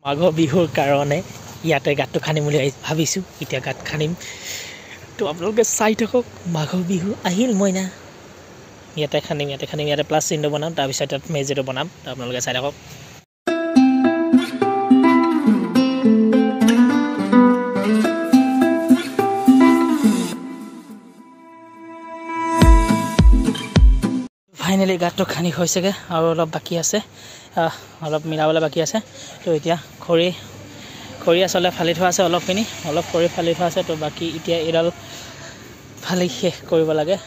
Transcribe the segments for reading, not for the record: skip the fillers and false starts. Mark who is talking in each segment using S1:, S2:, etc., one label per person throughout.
S1: মাঘৰ বিহুৰ কাৰণে ইয়াতে গাঁতটো খানিম বুলি ভাবিছোঁ এতিয়া গাঁত খানিম তো আপোনালোকে চাই থাকক মাঘৰ বিহু আহিল মইনা ইয়াতে খানিম ইয়াতে প্লাছ চিনটো বনাম তাৰপিছত তাত মেজিটো বনাম তো আপোনালোকে চাই থাকক ফাইনেলি গাঁতটো খানি হৈছেগৈ আৰু অলপ বাকী আছে অলপ মিলাবলৈ বাকী আছে তো এতিয়া খৰি আচলতে ফালি থোৱা আছে অলপখিনি অলপ খৰি ফালি থোৱা আছে তো বাকী এতিয়া এডাল ফালি শেষ কৰিব লাগে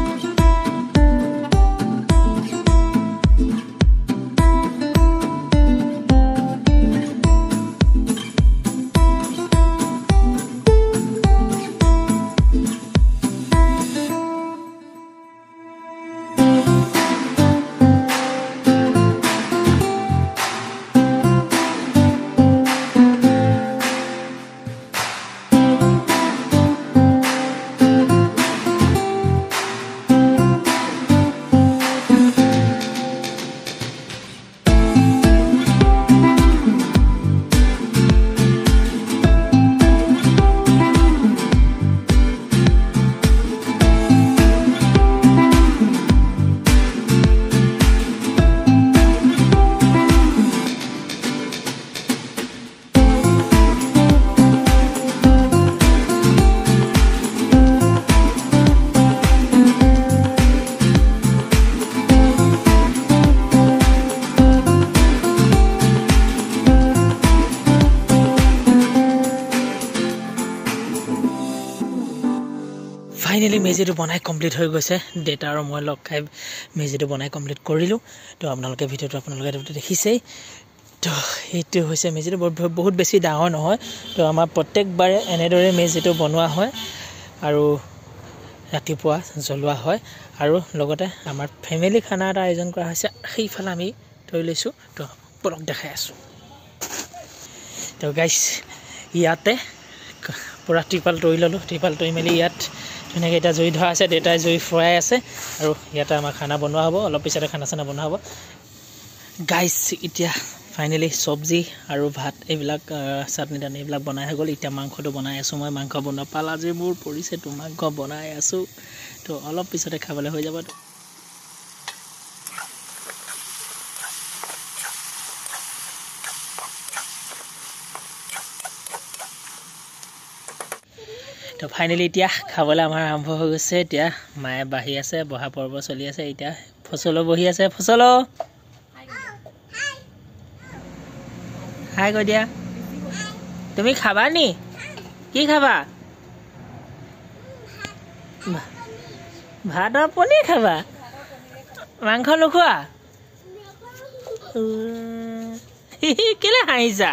S1: ফাইনেলি মেজিটো বনাই কমপ্লিট হৈ গৈছে ডেটা আৰু মই লগ খাই মেজিটো বনাই কমপ্লিট কৰিলোঁ তো আপোনালোকে ভিডিঅ'টো দেখিছেই তো এইটো হৈছে মেজিটো বহুত বেছি ডাঙৰ নহয় তো আমাৰ প্ৰত্যেকবাৰে এনেদৰে মেজিটো বনোৱা হয় আৰু ৰাতিপুৱা জ্বলোৱা হয় আৰু লগতে আমাৰ ফেমিলি খানা এটা আয়োজন কৰা হৈছে সেইফালে আমি থৈ লৈছোঁ তো পলক দেখাই আছোঁ তো গাইছ ইয়াতে পুৰা ত্ৰিপাল তৰি ল'লোঁ ত্ৰিপাল তৰি মেলি ইয়াত ধুনীয়াকৈ এতিয়া জুই ধৰা আছে দেউতাই জুই ফুৰাই আছে আৰু ইয়াতে আমাৰ খানা বনোৱা হ'ব অলপ পিছতে খানা চানা বনোৱা হ'ব গাইছ এতিয়া ফাইনেলি চব্জি আৰু ভাত এইবিলাক চাটনি টানি এইবিলাক বনাই হৈ গ'ল এতিয়া মাংসটো বনাই আছোঁ মই মাংস বনোৱা পালা যে মোৰ পৰিছে তো মাংস বনাই আছোঁ তো অলপ পিছতে খাবলৈ হৈ যাব তো ফাইনেলি এতিয়া খাবলৈ আমাৰ আৰম্ভ হৈ গৈছে এতিয়া মায়ে বাঢ়ি আছে বহা পৰ্ব চলি আছে এতিয়া ফচলো বহি আছে ফচলো হাই কৈ দিয়া তুমি খাবা নি কি খাবা ভাত আৰু পনীৰ খাবা মাংস নোখোৱা কেলে হাঁহিছা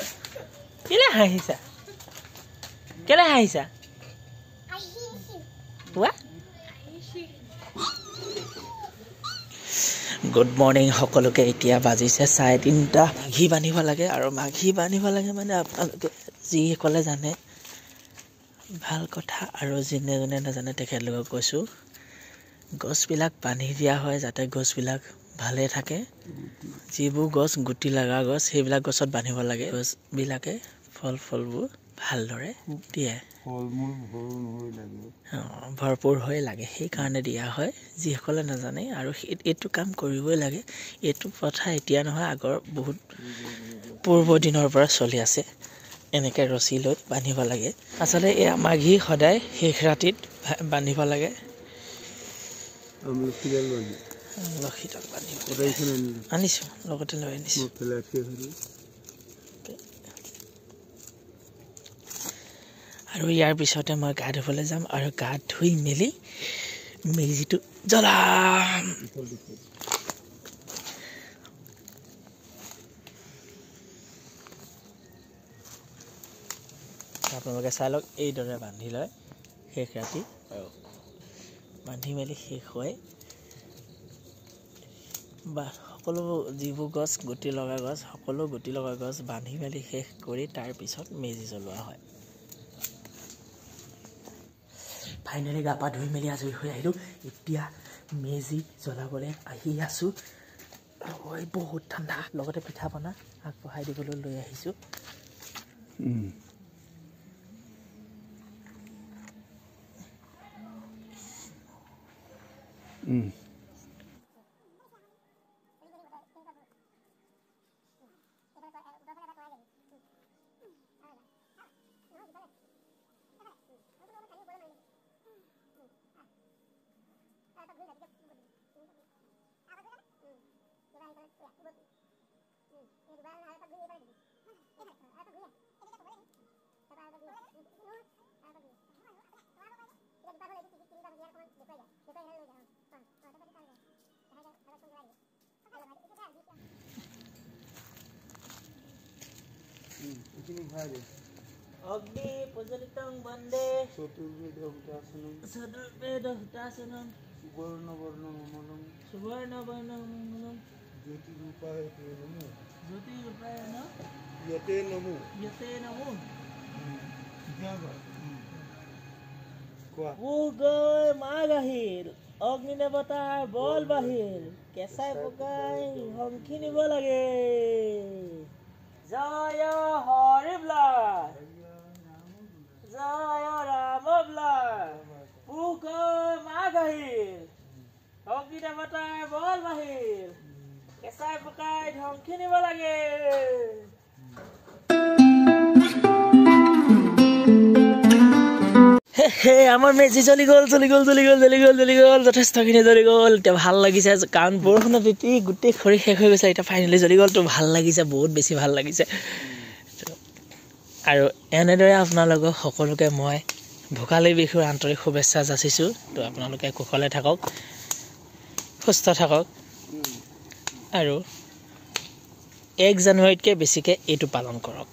S1: গুড মৰ্নিং সকলোকে এতিয়া বাজিছে 3:30 মাঘি বান্ধিব লাগে আৰু মাঘি বান্ধিব লাগে মানে আপোনালোকে যিসকলে জানে ভাল কথা আৰু যোনে নাজানে তেখেতলোকক কৈছোঁ গছবিলাক বান্ধি দিয়া হয় যাতে গছবিলাক ভালে থাকে যিবোৰ গছ গুটি লগা গছ সেইবিলাক গছত বান্ধিব লাগে গছবিলাকে ফলবোৰ ভালদৰে দিয়ে ভৰপূৰ হৈ লাগে সেইকাৰণে দিয়া হয় যিসকলে নাজানে আৰু এইটো কাম কৰিবই লাগে এইটো কথা এতিয়া নহয় আগৰ বহুত পূৰ্ব দিনৰ পৰা চলি আছে এনেকৈ ৰছী লৈ বান্ধিব লাগে আচলতে এই মাঘি সদায় শেষ ৰাতিত বান্ধিব লাগে আনিছোঁ লগতে লৈ আনিছোঁ আৰু ইয়াৰ পিছতে মই গা ধুবলৈ যাম আৰু গা ধুই মেলি মেজিটো জ্বলাম আপোনালোকে চাই লওক এইদৰে বান্ধি লয় শেষ ৰাতি আৰু বান্ধি মেলি শেষ হয় বা সকলো যিবোৰ গছ গুটি লগা গছ সকলো গুটি লগা গছ বান্ধি মেলি শেষ কৰি তাৰপিছত মেজি জ্বলোৱা হয় ফাইনেলি গা পা ধুই মেলি আজৰি হৈ আহিলোঁ এতিয়া মেজি জ্বলাবলৈ আহি আছোঁ ঐ বহুত ঠাণ্ডা লগতে পিঠা পনা আগবঢ়াই দিবলৈ লৈ আহিছোঁ অগ্নি প্ৰজ্বলিতং বন্দে চতুৰ্বেদ হুতাসনম সুবৰ্ণ বৰ্ণম জ্যোতি ৰূপায় নমো যতে নমো গৈ মাঘ আহিল অগ্নি দেৱতাৰ বল বাহিল কেঁচাই পকাই শংখি নিব লাগে জয় হৰি বোলা জয় ৰাম বোলা গৈ মাঘ আহিল অগ্নি দেৱতাৰ বল বাহিল কেঁচাই পকাই শংখি নিব লাগে আমাৰ মেজি জ্বলি গ'ল যথেষ্টখিনি জ্বলি গ'ল এতিয়া ভাল লাগিছে কাৰণ বৰষুণত তিতি গোটেই খৰি শেষ হৈ গৈছে এতিয়া ফাইনেলি জ্বলি গ'ল তো ভাল লাগিছে বহুত বেছি ভাল লাগিছে আৰু এনেদৰে আপোনালোকক সকলোকে মই ভোগালী বিহুৰ আন্তৰিক শুভেচ্ছা যাচিছোঁ তো আপোনালোকে কুশলে থাকক সুস্থ থাকক আৰু 1 জানুৱাৰীতকৈ বেছিকৈ এইটো পালন কৰক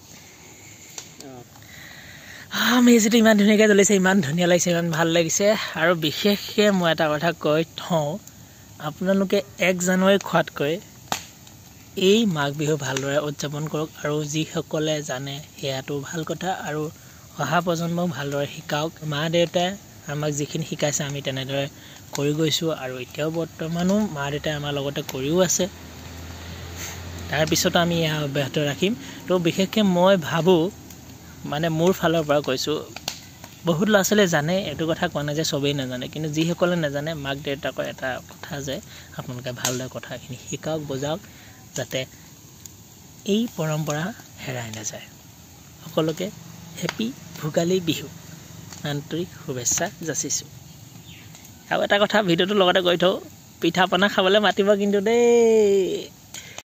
S1: মেজিটো ইমান ধুনীয়াকৈ জ্বলিছে ইমান ধুনীয়া লাগিছে ইমান ভাল লাগিছে আৰু বিশেষকৈ মই এটা কথা কৈ থওঁ আপোনালোকে 1 জানুৱাৰী খোৱাতকৈ এই মাঘ বিহু ভালদৰে উদযাপন কৰক আৰু যিসকলে জানে সেয়াটো ভাল কথা আৰু অহা প্ৰজন্মক ভালদৰে শিকাওক মা দেউতাই আমাক যিখিনি শিকাইছে আমি তেনেদৰে কৰি গৈছোঁ আৰু এতিয়াও বৰ্তমানো মা দেউতাই আমাৰ লগতে কৰিও আছে তাৰপিছত আমি এয়া অব্যাহত ৰাখিম তো বিশেষকৈ মই ভাবোঁ মানে মোৰ ফালৰ পৰা কৈছোঁ বহুত ল'ৰা ছোৱালীয়ে জানে এইটো কথা কোৱা নাই যে চবেই নাজানে কিন্তু যিসকলে নাজানে মাক দেউতাকৰ এটা কথা যে আপোনালোকে ভালদৰে কথাখিনি শিকাওক বুজাওক যাতে এই পৰম্পৰা হেৰাই নাযায় সকলোকে হেপী ভোগালী বিহু আন্তৰিক শুভেচ্ছা যাচিছোঁ আৰু এটা কথা ভিডিঅ'টো লগতে কৈ থওঁ পিঠা পনা খাবলৈ মাতিব কিন্তু দেই